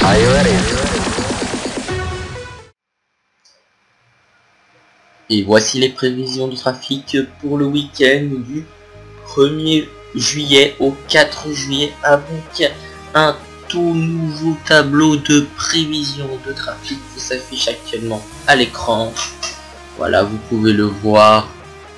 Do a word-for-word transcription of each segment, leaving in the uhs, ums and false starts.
Are you ready? Et voici les prévisions de trafic pour le week-end du premier juillet au quatre juillet avec un tout nouveau tableau de prévision de trafic qui s'affiche actuellement à l'écran. Voilà, vous pouvez le voir.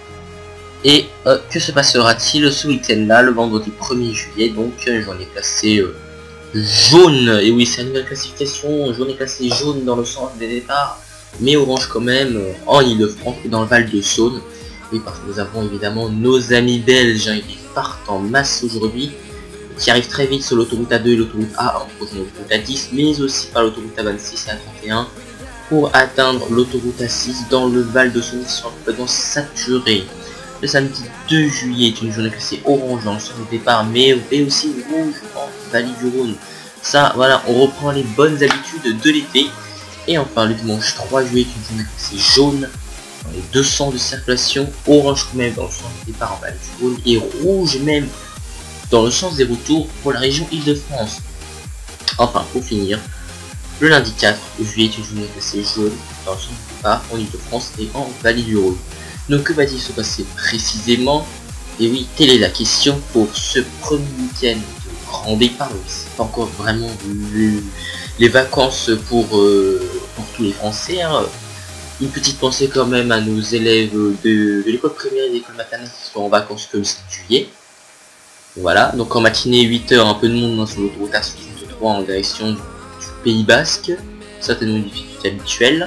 Et euh, que se passera-t-il ce week-end là, le vendredi premier juillet? Donc euh, j'en ai placé euh, jaune. Et oui, c'est une nouvelle classification. J'en ai placé jaune dans le sens des départs, mais orange quand même euh, en Ile-de-France et dans le Val de Saône. Oui, parce que nous avons évidemment nos amis belges hein, qui partent en masse aujourd'hui, qui arrivent très vite sur l'autoroute A deux et l'autoroute A un, prochaine l'autoroute A dix, mais aussi par l'autoroute A vingt-six et A trente et un pour atteindre l'autoroute A six dans le Val de Saône qui sont complètement saturés. Le samedi deux juillet est une journée classée orange dans le sens du départ, mais et aussi rouge en Vallée du Rhône. Ça, voilà, on reprend les bonnes habitudes de l'été. Et enfin, le dimanche trois juillet est une journée classée jaune dans les deux sens de circulation, orange quand même dans le sens du départ en Vallée du Rhône, et rouge même dans le sens des retours pour la région Île-de-France. Enfin, pour finir, le lundi quatre juillet est une journée classée jaune dans le sens du départ en Île-de-France et en Vallée du Rhône. Donc que va-t-il se passer précisément? Et oui, telle est la question pour ce premier week-end de grand départ. C'est pas encore vraiment le, les vacances pour, euh, pour tous les Français. Hein. Une petite pensée quand même à nos élèves de, de l'école primaire et de l'école maternelle qui sont en vacances comme sept juillet. Voilà, donc en matinée huit heures, un peu de monde hein, sur l'autoroute A soixante-trois en direction du, du Pays Basque. Certainement une difficulté habituelle.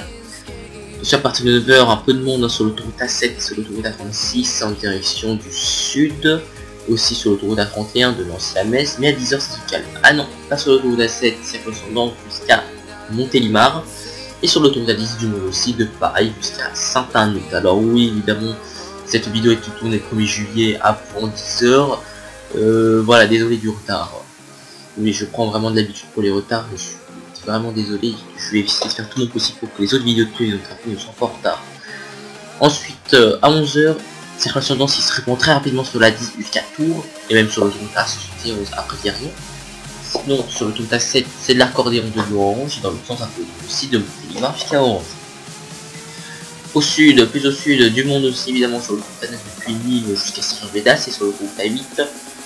À partir de neuf heures, un peu de monde hein, sur l'autoroute A sept, sur l'autoroute A trente-six en direction du sud, aussi sur l'autoroute A trente et un de Nancy à Metz, mais à dix heures ça se calme. Ah non, pas sur l'autoroute A sept, circulation dense jusqu'à Montélimar, et sur l'autoroute A dix du monde aussi, de Paris jusqu'à Saint-Anne. Alors oui, évidemment, cette vidéo est tournée le premier juillet avant dix heures, euh, voilà, désolé du retard. Oui, je prends vraiment de l'habitude pour les retards, je suis vraiment désolé, je vais essayer de faire tout mon possible pour que les autres vidéos de prévision de trafic ne soient pas en retard. Ensuite, euh, à onze heures, circulation dense, il se répond très rapidement sur la dix jusqu'à Tours, et même sur l'autoroute A soixante et onze après Thierry. Sinon, sur l'autoroute A sept, c'est de l'accordéon de Lyon Orange, et dans le sens un peu aussi de Montélimar jusqu'à Orange. Au sud, plus au sud, du monde aussi évidemment sur l'autoroute A neuf depuis Nîmes jusqu'à Saint-Jean-de-Védas, et sur l'autoroute A huit,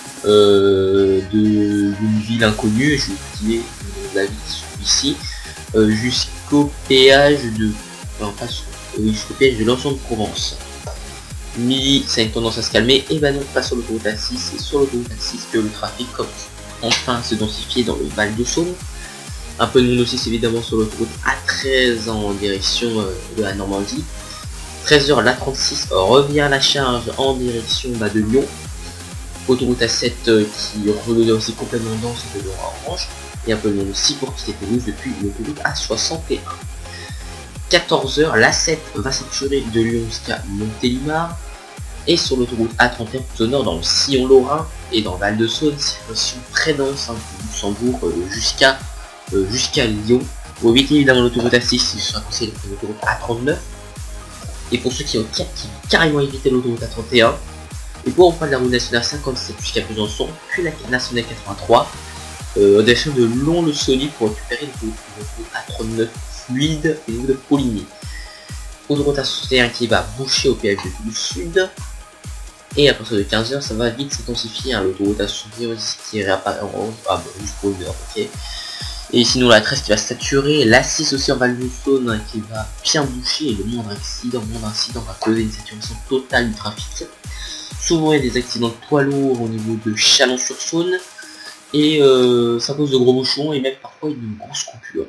euh, d'une ville inconnue, je vais vous dire la ville ici, euh, jusqu'au péage de... Non, pas sur... Oui, jusqu'au péage de l'ensemble de Provence. Midi, ça a une tendance à se calmer, et ben non, pas sur l'autoroute A six, et sur l'autoroute A six que le trafic commence enfin à se densifier dans le Val de Saône. Un peu de monde aussi évidemment sur l'autoroute A treize en direction euh, de la Normandie. treize heures, l'A trente-six revient à la charge en direction bah, de Lyon. Autoroute A sept euh, qui redevient aussi complètement dense de Lyon à Orange. Et un peu de monde aussi pour quitter Toulouse depuis l'autoroute A soixante et un. quatorze heures, l'A sept va saturer de Lyon jusqu'à Montélimar. Et sur l'autoroute A trente et un plus au nord dans le sillon lorrain et dans Val de Saône, situation très dense hein, du Luxembourg euh, jusqu'à euh, jusqu'à Lyon. Pour éviter évidemment l'autoroute A six, il sera conseillé de prendre l'autoroute A trente-neuf. Et pour ceux qui ont qui carrément évité l'autoroute A trente et un, et pour reprendre la route nationale cinquante-sept jusqu'à Besançon, puis la nationale quatre-vingt-trois, euh, en direction de Lons-le-Saunier pour récupérer l'autoroute A trente-neuf fluide et de Poligny. Autoroute A soixante et un qui va boucher au péage de Toulouse Sud. Et à partir de quinze heures, ça va vite s'intensifier. Hein, l'autoroute A soixante et un qui réapparaît en orange. Ah bah juste pour une heure, ok. Et sinon la treize qui va saturer. La six aussi en Val de Saône hein, qui va bien boucher. Et le moindre accident, le moindre incident va causer une saturation totale du trafic. Souvent il y a des accidents de poids lourds au niveau de Chalon-sur-Saône. Et euh, ça cause de gros bouchons et même parfois une grosse coupure.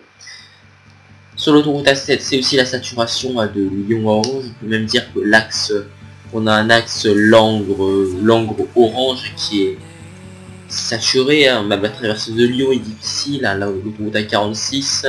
Sur l'autoroute A sept, c'est aussi la saturation hein, de Lyon à Orange. On peut même dire que l'axe, on a un axe Langres, Langres Orange qui est saturé. Hein. Même la traversée de Lyon est difficile. Hein. Là, l'autoroute A quarante-six,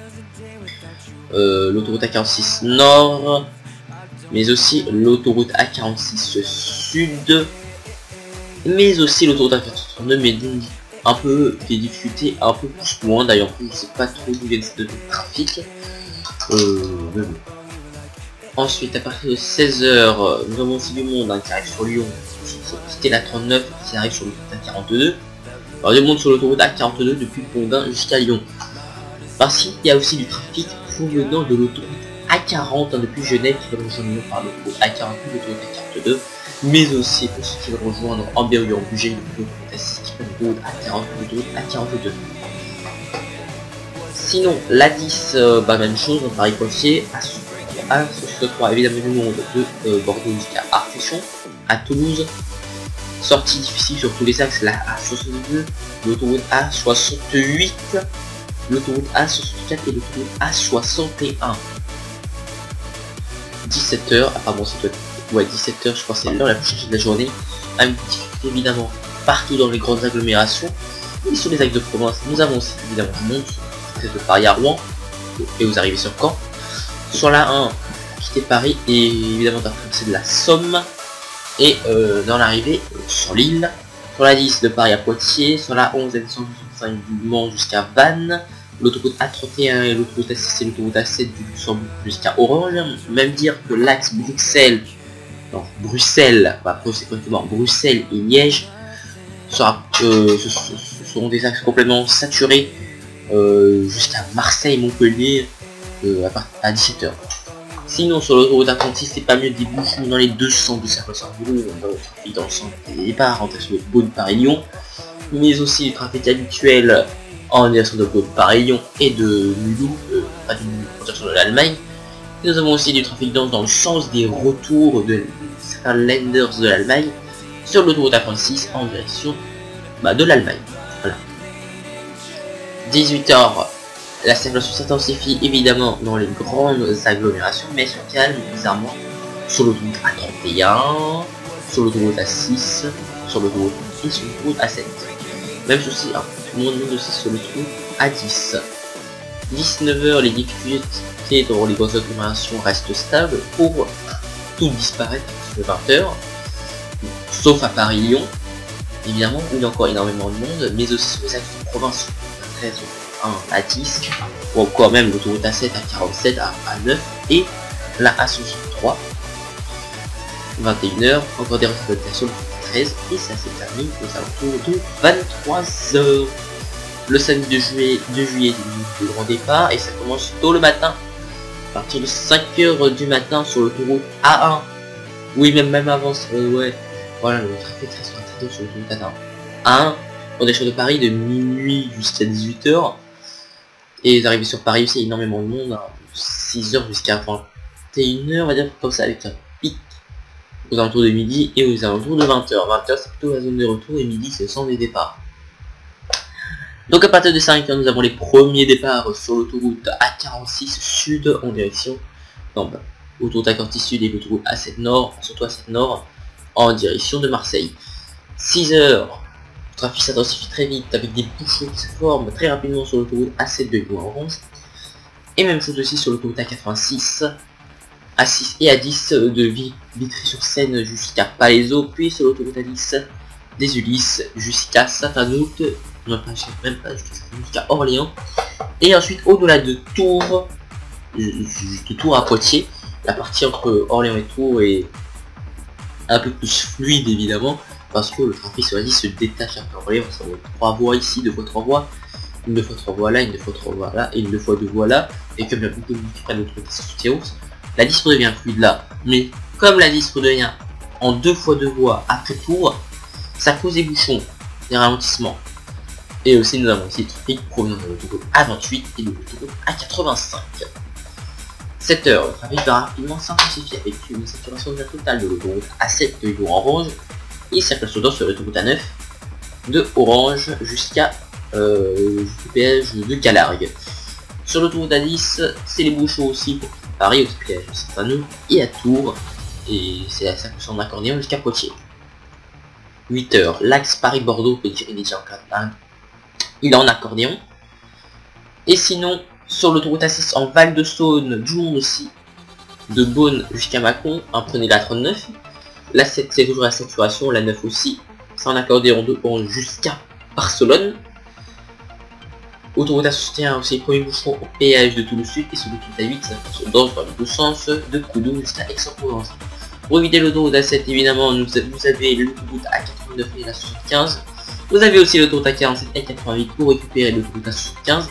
euh, l'autoroute A quarante-six Nord, mais aussi l'autoroute A quarante-six Sud, mais aussi l'autoroute A quarante-neuf, mais un peu des difficultés un peu plus loin. D'ailleurs, je sais pas trop d'où vient ce trafic. Euh, mais bon. Ensuite, à partir de seize heures, nous avons aussi du monde hein, qui arrive sur Lyon. C'était la trente-neuf qui arrive sur l'autoroute A quarante-deux. Alors, du monde sur l'autoroute A quarante-deux depuis Pondin jusqu'à Lyon. Par-ci, il y a aussi du trafic provenant de l'autoroute A quarante hein, depuis Genève qui va rejoindre par l'autoroute A quarante, l'autoroute A quarante-deux, mais aussi pour ceux qui veulent rejoindre en B ou en budget, l'autoroute A six qui prend l'autoroute A quarante, l'autoroute A quarante-deux. Sinon, l'A dix, euh, bah, même chose, dans Paris-Poitiers, A soixante-trois, évidemment du monde de euh, Bordeaux jusqu'à Artéchon, à Toulouse. Sortie difficile sur tous les axes, la A soixante-deux, l'autoroute A soixante-huit, l'autoroute A soixante-quatre et l'autoroute A soixante et un. dix-sept heures, ah pardon, c'est ouais, dix-sept heures, je crois que c'est l'heure la plus chargée de la journée. Avec difficulté évidemment partout dans les grandes agglomérations. Et sur les axes de province, nous avons aussi évidemment du monde, de Paris à Rouen, et vous arrivez sur Caen. Sur la un, quitter Paris et évidemment traverser de la Somme. Et euh, dans l'arrivée euh, sur l'île, sur la dix de Paris à Poitiers, sur la onze N cent soixante-cinq du Mans jusqu'à Vannes, l'autoroute A trente et un et l'autoroute A six et l'autoroute A sept du Luxembourg jusqu'à Orange. Même dire que l'axe Bruxelles, non, Bruxelles, bah, c'est correctement Bruxelles et Liège, sera, euh, ce, ce seront des axes complètement saturés euh, jusqu'à Marseille, Montpellier euh, à, à dix-sept heures. Sinon sur l'autoroute A trente-six, c'est pas mieux des bouchons dans les deux sens de circulation dans le sens des départs, rentrer sur le Beaune Paris-Lyon, mais aussi du trafic habituel en direction de Beaune Paris-Lyon et de Mulhouse, euh, pas du en direction de l'Allemagne. Nous avons aussi du trafic dense dans le sens des retours de certains lenders de l'Allemagne sur l'autoroute A trente-six en direction bah, de l'Allemagne. Voilà. dix-huit heures. La circulation s'intensifie évidemment dans les grandes agglomérations, mais se calme bizarrement sur l'autoroute A trente et un, sur l'autoroute A six, sur l'autoroute et sur l'autoroute A sept. Même souci, hein, moins de monde aussi sur l'autoroute A dix. dix-neuf heures, les difficultés dans les grandes agglomérations restent stables pour tout disparaître de vingt heures, sauf à Paris-Lyon, évidemment, où il y a encore énormément de monde, mais aussi sur les axes de province, treize un à dix, ou encore même l'autoroute A sept à quarante-sept à, à neuf et la A soixante-trois vingt et une heures, encore des représentations treize et ça se termine aux alentours de vingt-trois heures. Le samedi de juillet, de juillet du grand départ et ça commence tôt le matin à partir de cinq heures du matin sur l'autoroute A un. Oui, même même avant, euh, ouais, voilà, le trafic reste très tôt sur l'autoroute A un. On est sur de Paris de minuit jusqu'à dix-huit heures. Et les arrivées sur Paris aussi, énormément de monde, hein, six heures jusqu'à vingt et une heures, on va dire comme ça, avec un pic aux alentours de midi et aux alentours de vingt heures. vingt heures c'est plutôt la zone de retour et midi c'est le centre des départs. Donc à partir de cinq heures, nous avons les premiers départs sur l'autoroute A quarante-six sud en direction, non bah, autoroute A quarante-six sud et l'autoroute A sept nord, surtout A sept nord, en direction de Marseille. six heures. Le trafic s'intensifie très vite avec des bouchons qui se forment très rapidement sur l'autoroute A sept de Lyon-Orange. Et même chose aussi sur l'autoroute A quatre-vingt-six, A six et A dix de Vitry-sur-Seine jusqu'à Palaiseau, puis sur l'autoroute A dix des Ulysses jusqu'à Saint-Anout, non pas même pas jusqu'à Orléans. Et ensuite au-delà de Tours, de Tours à Poitiers, la partie entre Orléans et Tours est un peu plus fluide évidemment, parce que le trafic sur la dix se détache un peu. Vous voyez, on a trois voies ici, deux fois trois voies, une deux fois trois voies là, une deux fois trois voies là, et une deux fois deux voies là, et comme il y a beaucoup de monde qui prennent l'autoroute sur la dix redevient fluide là. Mais comme la dix redevient en deux fois deux voies après Tours, ça cause des bouchons, des ralentissements. Et aussi nous avons aussi le trafic provenant de l'autoroute A vingt-huit et de l'autoroute A quatre-vingt-cinq. sept heures, le trafic va rapidement s'intensifier avec une saturation totale de l'autoroute A sept de Lyon-Orange et circulation sur l'autoroute A neuf de Orange jusqu'à euh, le péage de Calargues. Sur l'autoroute A dix, c'est les bouchons aussi pour Paris, au péage de Saint-Anout et à Tours, et c'est la circulation d'accordéon jusqu'à Poitiers. huit heures, l'axe Paris-Bordeaux, peut dire il est déjà en il est en accordéon. Et sinon, sur l'autoroute A six en Val-de-Saône, du monde aussi, de Beaune jusqu'à Mâcon, hein, prenez la trente-neuf. La sept c'est toujours la saturation, la neuf aussi, c'est en accordéon de Beaune jusqu'à Barcelone. Autoroute A soixante et un aussi, les premiers bouchons au péage de Toulouse Sud, et sur l'autoroute A huit, ça se danse dans les deux sens, de Coudou jusqu'à Aix-en-Provence. Pour éviter l'autoroute A sept, évidemment, nous, vous avez l'autoroute A quatre-vingt-neuf et la soixante-quinze. Vous avez aussi l'autoroute A quarante-sept et quatre-vingt-huit pour récupérer l'autoroute A soixante-quinze.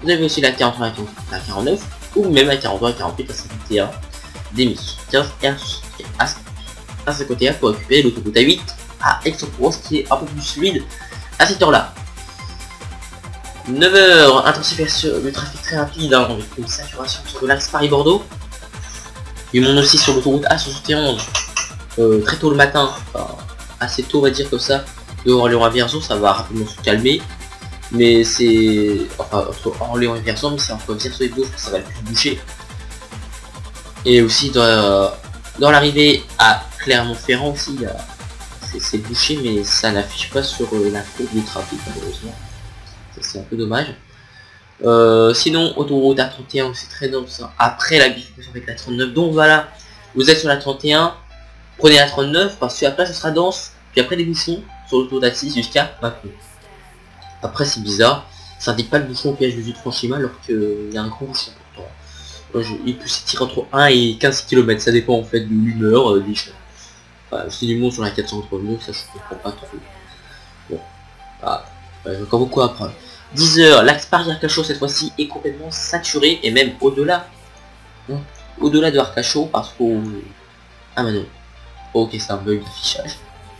Vous avez aussi la quarante-trois, la quarante-neuf, ou même la quarante-trois, la quarante-huit, la cinquante et un, des mille quinze et à cinquante et un pour récupérer l'autoroute A huit à Aix-en-Provence qui est un peu plus fluide à cette heure-là. neuf heures, intensification du trafic très rapide, hein, avec une saturation sur l'axe Paris-Bordeaux. Il monte aussi sur l'autoroute A soixante et onze, euh, très tôt le matin, enfin, assez tôt on va dire comme ça, de Orléans à Vierzon, ça va rapidement se calmer. Mais c'est... Enfin, entre Orléans et Vierzon, mais c'est entre Vierzon et Beauvais que ça va le plus bouger. Et aussi dans, dans l'arrivée à Clermont-Ferrand aussi, c'est bouché, mais ça n'affiche pas sur euh, la courbe du trafic malheureusement. C'est un peu dommage. Euh, sinon, autoroute A trente et un, c'est très dense. Hein. Après la bifurcation avec la trente-neuf, donc voilà, vous êtes sur la trente et un, prenez la trente-neuf parce que après ça sera dense. Puis après des bouchons sur l'autoroute A six jusqu'à Macron. Après c'est bizarre, ça indique pas le bouchon au piège de Franchima alors qu'il y a un gros bouchon pourtant. Moi, je, il peut s'étirer entre un et quinze kilomètres, ça dépend en fait de l'humeur, euh, des choses. Enfin, si du monde sur la quatre cent trente-neuf, ça je comprends pas trop. Bon, ah, ouais, j'ai encore beaucoup à apprendre. dix heures, l'axe Paris-Arcachon cette fois-ci est complètement saturé et même au-delà. Hein, au-delà de Arcachon parce qu'au... Ah bah non. Ok, c'est un bug d'affichage.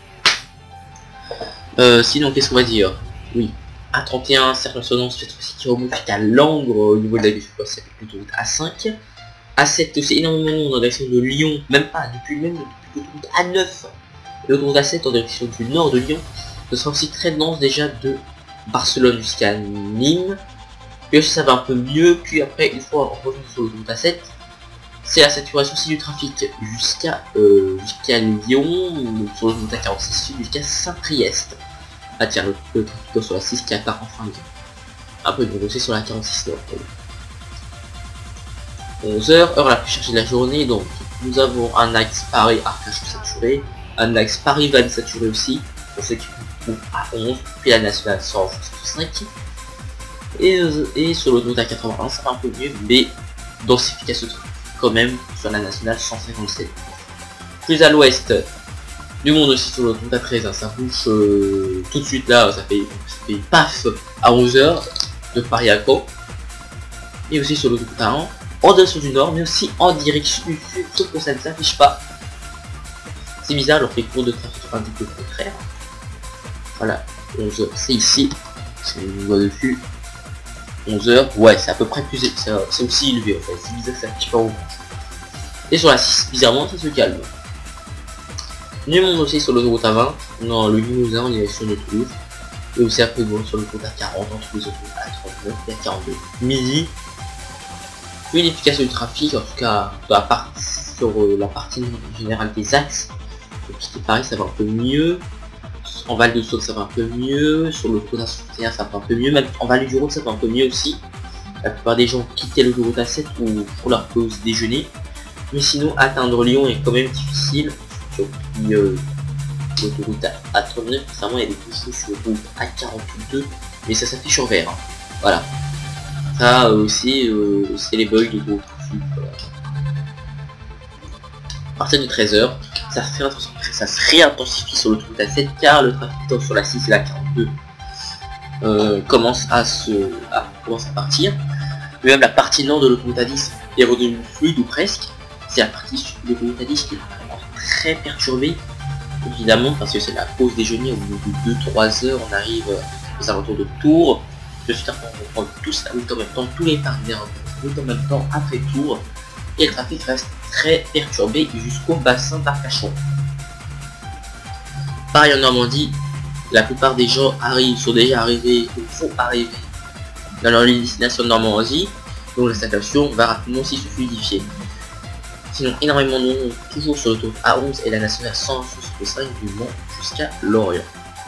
Euh, sinon, qu'est-ce qu'on va dire? Oui. A trente et un, circonférence cette fois-ci qui remonte jusqu'à Langres au niveau de la bifurcation avec l'autoroute A cinq. A sept aussi énormément dans la direction de Lyon, même pas, depuis même depuis l'autoroute A neuf. L'autoroute A sept en direction du nord de Lyon. Ce sera aussi très dense déjà de Barcelone jusqu'à Nîmes. Puis aussi ça va un peu mieux, puis après une fois revenu sur l'autoroute A sept, c'est la saturation aussi du trafic jusqu'à euh, jusqu'à Lyon, sur l'autoroute A quarante-six jusqu'à Saint-Priest. Ah tiens, le, le trafic sur la six qui apparaît enfin bien. Un peu de aussi sur la quarante-six nord. onze heures, heure la plus chargée de la journée, donc nous avons un axe Paris-Arcachon saturé, un axe Paris-Vannes saturé aussi, pour ceux qui trouvent à onze, puis la nationale cent soixante-cinq. Et, et sur l'autoroute A quatre-vingt-un, ça va un peu mieux, mais densification quand même sur la nationale cent cinquante-sept. Plus à l'ouest, du monde aussi sur l'autoroute A treize, hein, ça bouge euh, tout de suite là, ça fait, ça fait paf à onze heures de Paris à Caen. Et aussi sur l'autoroute A un, en dessous du nord, mais aussi en direction du sud, sauf que ça ne s'affiche pas. C'est bizarre, alors que les cours de trafic indiquent le contraire. Voilà, onze heures, c'est ici, c'est une voie dessus. onze heures, ouais, c'est à peu près plus, c'est aussi élevé en fait, c'est bizarre, c'est un petit peu en haut. Et sur la six, bizarrement, ça se calme. Du monde aussi sur l'autoroute A vingt, non, le Limousin en direction de Toulouse. Et aussi un peu de monde sur l'autoroute A quarante, entre les autoroutes A trente-neuf et A quarante-deux. Midi, unification du trafic, en tout cas sur la partie, sur euh, la partie générale des axes. Donc c'était pareil, ça va un peu mieux. En Val de Saône ça va un peu mieux, sur l'autoroute A soixante et un ça va un peu mieux, même en Val du Rhône ça va un peu mieux aussi. La plupart des gens quittaient l'autoroute A sept ou pour leur pause déjeuner. Mais sinon atteindre Lyon est quand même difficile. Sur euh, l'autoroute A trente-neuf, récemment il y a des bouchons sur l'autoroute A quarante-deux, mais ça s'affiche en vert. Hein. Voilà. Ça euh, aussi euh, c'est les bugs de gros trafic. Voilà. À partir de treize heures, ça se, ça se réintensifie sur l'autoroute A sept car le trafic sur la six et la quarante-deux euh, commence à se à, commence à partir. Mais même la partie nord de l'autoroute A dix est redevenue fluide ou presque. C'est la partie sud de l'autoroute A dix qui est vraiment très perturbée, évidemment, parce que c'est la pause déjeuner au bout de deux trois heures, on arrive aux alentours de Tours. Je suis certain qu'on prend tous la route en même temps, tous les partenaires route en même temps après Tours. Et le trafic reste très perturbé jusqu'au bassin d'Arcachon. Pareil en Normandie, la plupart des gens arrivent, sont déjà arrivés ou vont arriver dans leur destination de Normandie, donc la station va rapidement aussi se fluidifier. Sinon énormément de monde toujours sur l'autoroute A onze et la nationale cent soixante-cinq du Mans jusqu'à Lorient.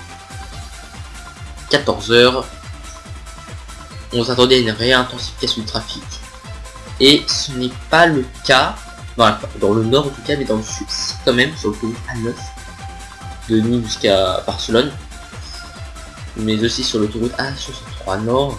quatorze heures, on s'attendait à une réintensification du trafic. Et ce n'est pas le cas dans, la, dans le nord en tout cas, mais dans le sud quand même, sur l'autoroute A neuf de Nîmes jusqu'à Barcelone, mais aussi sur l'autoroute A soixante-trois Nord,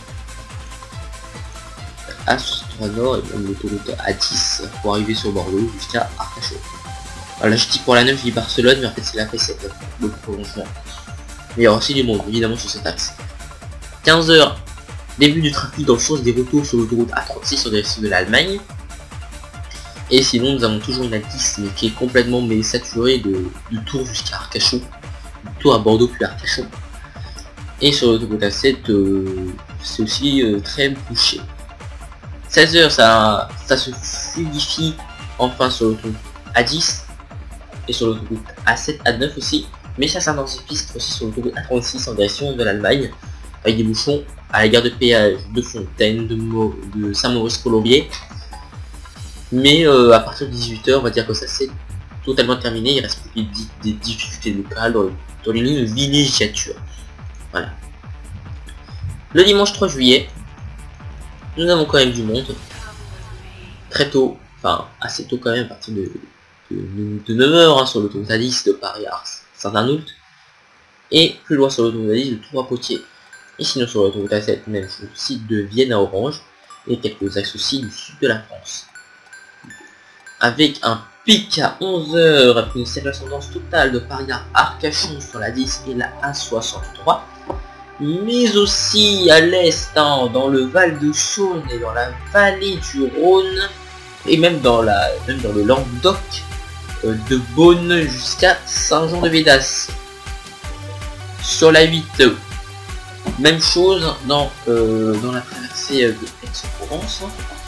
A soixante-trois Nord et même l'autoroute A dix pour arriver sur Bordeaux jusqu'à Arcachon. Alors là je dis pour la neuf, je dis Barcelone, mais en fait c'est la P sept, le prolongement. Mais il y aura aussi du monde évidemment sur cet axe. quinze heures, Début du trafic dans le sens des retours sur l'autoroute A trente-six en direction de l'Allemagne. Et sinon nous avons toujours une A dix mais qui est complètement mais saturée de, de Tours jusqu'à Arcachon. Tours à Bordeaux puis Arcachon. Et sur l'autoroute A sept euh, c'est aussi euh, très bouché. seize heures ça, ça se fluidifie enfin sur l'autoroute A dix et sur l'autoroute A sept, A neuf aussi. Mais ça s'intensifie aussi sur l'autoroute A trente-six en direction de l'Allemagne. Avec des bouchons à la gare de péage de Fontaine, de, Mo de Saint-Maurice-Colombier. Mais euh, à partir de dix-huit heures, on va dire que ça c'est totalement terminé. Il reste plus que des, des difficultés locales dans, le, dans les lignes de villégiature. Voilà. Le dimanche trois juillet, nous avons quand même du monde. Très tôt, enfin assez tôt quand même, à partir de, de, de neuf heures hein, sur l'autoroute A dix de Paris à Saint-Arnoult. Et plus loin sur l'autoroute A dix de Tours à Poitiers. Et sinon sur l'autoroute A sept, même chose aussi de Vienne à Orange. Et quelques axes aussi du sud de la France. Avec un pic à onze heures, après une circulation dense totale de Paris à Arcachon sur la dix et la A soixante-trois. Mais aussi à l'est, hein, dans le Val de Saône et dans la vallée du Rhône. Et même dans, la, même dans le Languedoc, euh, de Beaune jusqu'à Saint-Jean-de-Védas. Sur la huit, même chose dans, euh, dans la traversée de Aix-en-Provence.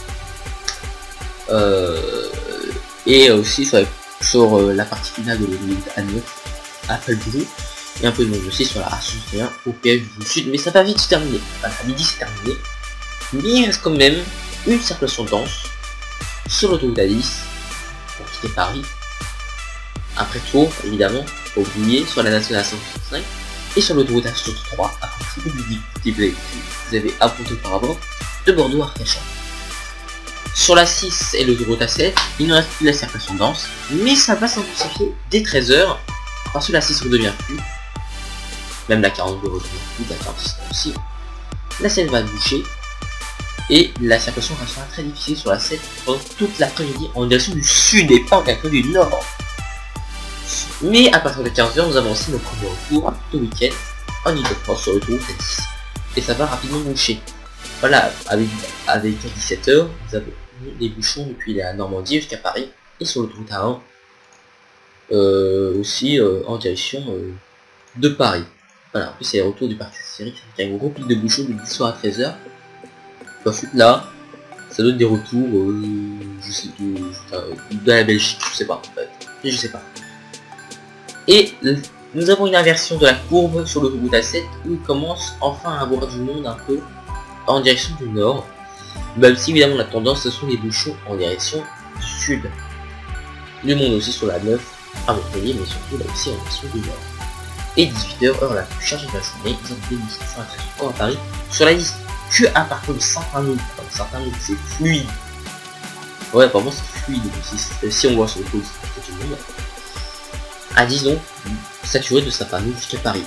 Euh, et aussi sur la, sur, euh, la partie finale de l'autoroute A neuf, à Falbourg. Et un peu de monde aussi sur la A soixante et un au péage du sud. Mais ça va vite se terminer. Enfin, à midi c'est terminé. Mais il reste quand même une circulation dense sur l'autoroute A dix pour quitter Paris. Après Tours, évidemment, faut oublier, sur la nationale cent soixante-cinq. Et sur l'autoroute A soixante-trois, à partir du midi, vous avez apporté auparavant de Bordeaux à Arcachon. Sur la six et l'autoroute A sept, il ne reste plus la circulation dense, mais ça va s'intensifier dès treize heures, parce que la six redevient plus, même la quarante-deux redevient plus, la quarante-six aussi. La sept va boucher, et la circulation restera très difficile sur la sept pendant toute l'après-midi en direction du sud et pas en direction du nord. Mais à partir de quinze heures, nous avons aussi nos premiers retours de week-end en Ile-de-France sur l'autoroute A dix. Et ça va rapidement boucher. Voilà, avec, avec dix-sept heures, nous avons des bouchons depuis la Normandie jusqu'à Paris et sur l'autoroute A un. Euh, aussi euh, en direction euh, de Paris. Voilà, en plus c'est le retour du parc Astérix avec un gros pic de bouchons de dix heures à treize heures. Ensuite là, ça donne des retours, euh, je sais de, de la Belgique, je sais pas en fait, je sais pas. Et nous avons une inversion de la courbe sur l'autoroute A sept où il commence enfin à avoir du monde un peu en direction du nord. Même si évidemment la tendance ce sont les bouchons en direction du sud. Du monde aussi sur la neuf à Montpellier, mais surtout là aussi en direction du nord. Et dix-huit heures, heure la plus chargée de la journée, nous avons des bouchons sur la treize à Paris, sur la liste que à partir de Saint-Arnoult. Saint-Arnoult c'est fluide. Ouais, apparemment c'est fluide aussi, si on voit sur le coup, c'est tout le monde. À dix donc, saturé de Saint-Arnoult jusqu'à Paris.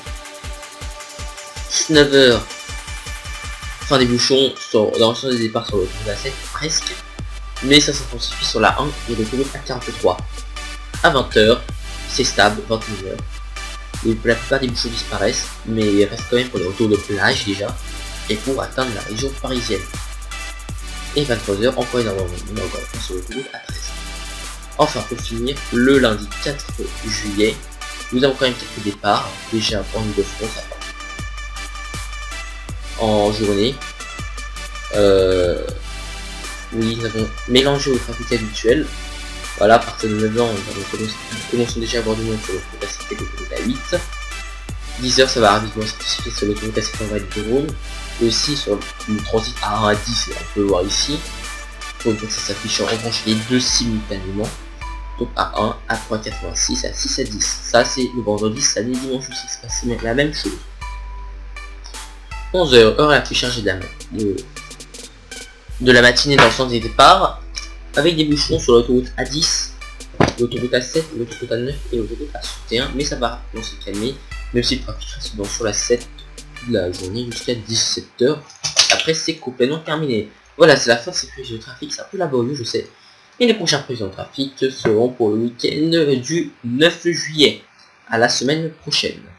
neuf heures, fin des bouchons sur, dans le sens des départs sur l'autoroute A sept, presque. Mais ça s'intensifie sur la un et l'autoroute A quarante-trois. À vingt heures, c'est stable, vingt et une heures. Et la plupart des bouchons disparaissent, mais il reste quand même pour les retours de plage déjà, et pour atteindre la région parisienne. Et vingt-trois heures, encore énormément de monde, encore une fois sur l'autoroute A treize. Enfin, pour finir, le lundi quatre juillet, nous avons quand même quelques départs, déjà en Ile-de-France en journée. Euh, oui, nous avons mélangé au trafic habituel. Voilà, à partir de neuf heures, nous commençons déjà à avoir du monde sur l'autoroute A sept et l'autoroute A huit. dix heures, ça va rapidement s'intensifier sur l'autoroute A sept en Vallée du Rhône. Et aussi sur le transit A un à dix, on peut le voir ici. Donc ça s'affiche en revanche les deux simultanément. Donc A un, A trois quatre-vingt-six, A six à dix. Ça c'est le vendredi, samedi, dimanche aussi, c'est passé la même chose. onze heures, heure la plus chargée de la, de, de la matinée dans le sens des départs. Avec des bouchons sur l'autoroute A dix, l'autoroute A sept, l'autoroute A neuf et l'autoroute A soixante et un. Mais ça va rapidement se calmer, même si le trafic reste donc sur la sept de la journée jusqu'à dix-sept heures. Après c'est complètement terminé. Voilà, c'est la fin de ces prévisions de trafic, c'est un peu laborieux, je sais. Et les prochaines prévisions de trafic seront pour le week-end du neuf juillet. À la semaine prochaine.